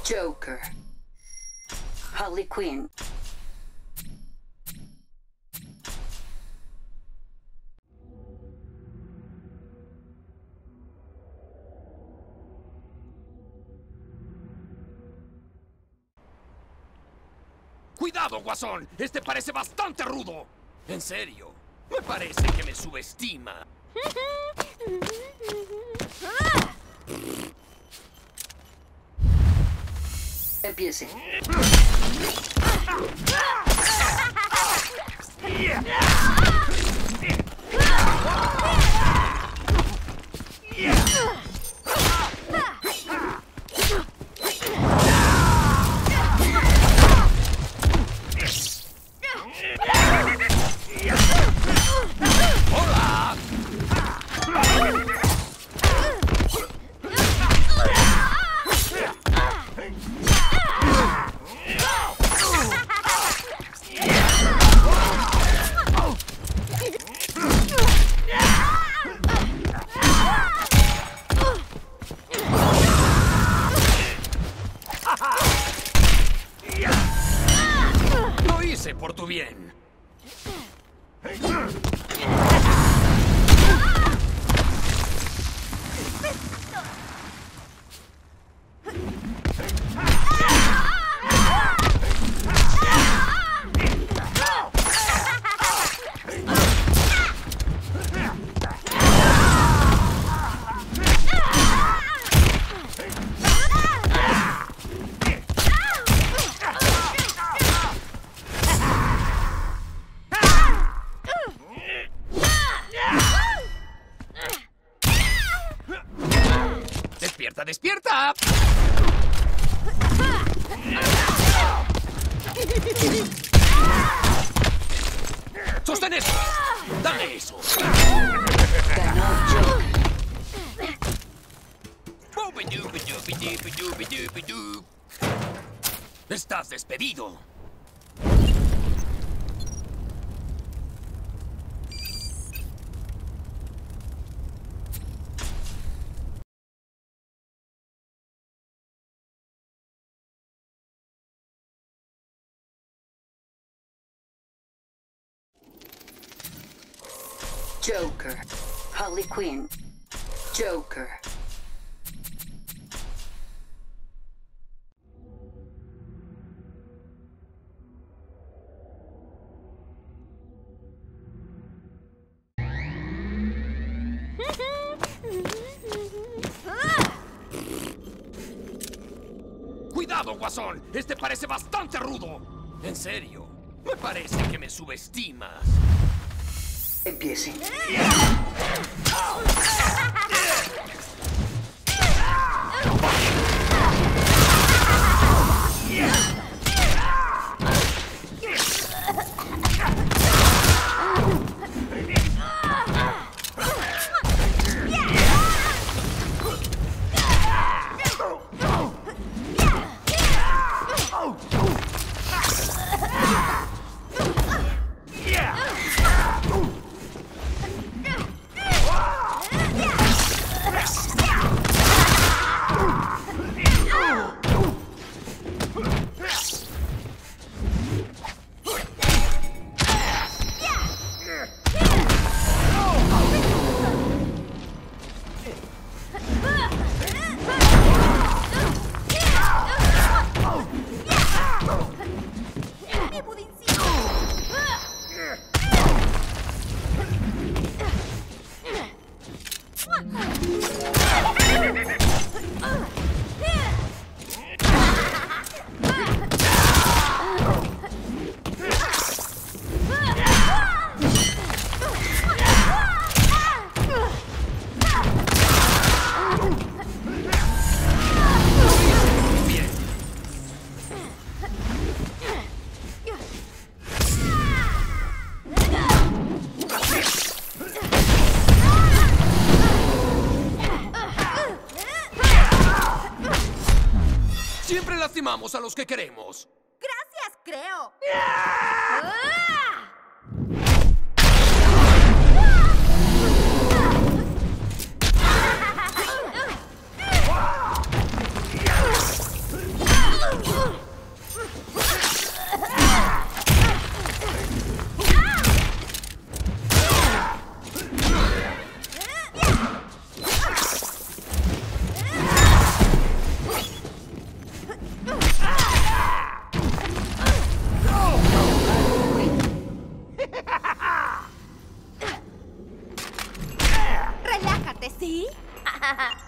Joker. Harley Quinn. ¡Cuidado, Guasón! Este parece bastante rudo. En serio, me parece que me subestima. Empiece. Lo hice por tu bien. ¡Despierta, despierta! ¡Sostén eso! ¡Dame eso! Ganó Joker. ¡Estás despedido! Joker. Harley Quinn. Joker. ¡Cuidado, Guasón! Este parece bastante rudo. En serio, me parece que me subestimas. Empiece. lastimamos a los que queremos. Gracias, creo. ¿sí?